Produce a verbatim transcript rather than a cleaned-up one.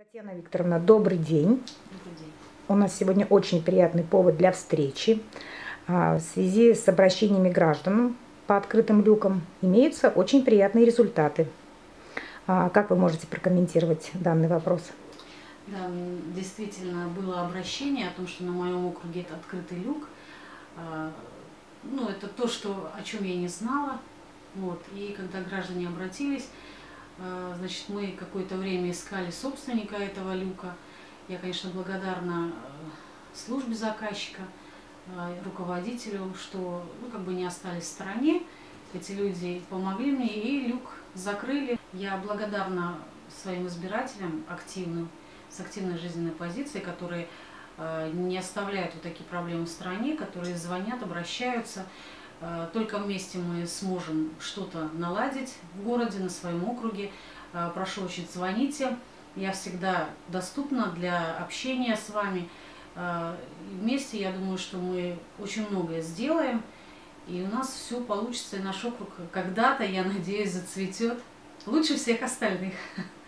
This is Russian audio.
Татьяна Викторовна, добрый день. Добрый день. У нас сегодня очень приятный повод для встречи. В связи с обращениями граждан по открытым люкам имеются очень приятные результаты. Как вы можете прокомментировать данный вопрос? Да, действительно было обращение о том, что на моем округе это открытый люк. Ну, это то, что, о чем я не знала. Вот. И когда граждане обратились, значит, мы какое-то время искали собственника этого люка. Я, конечно, благодарна службе заказчика, руководителю, что ну, как бы не остались в стороне. Эти люди помогли мне, и люк закрыли. Я благодарна своим избирателям активным, с активной жизненной позицией, которые э, не оставляют вот такие проблемы в стране, которые звонят, обращаются. Э, только вместе мы сможем что-то наладить в городе, на своем округе. Э, прошу очень, звоните. Я всегда доступна для общения с вами. Э, вместе, я думаю, что мы очень многое сделаем. И у нас все получится, и наш округ когда-то, я надеюсь, зацветет лучше всех остальных.